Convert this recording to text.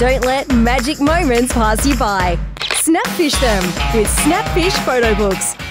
Don't let magic moments pass you by. Snapfish them with Snapfish Photo Books.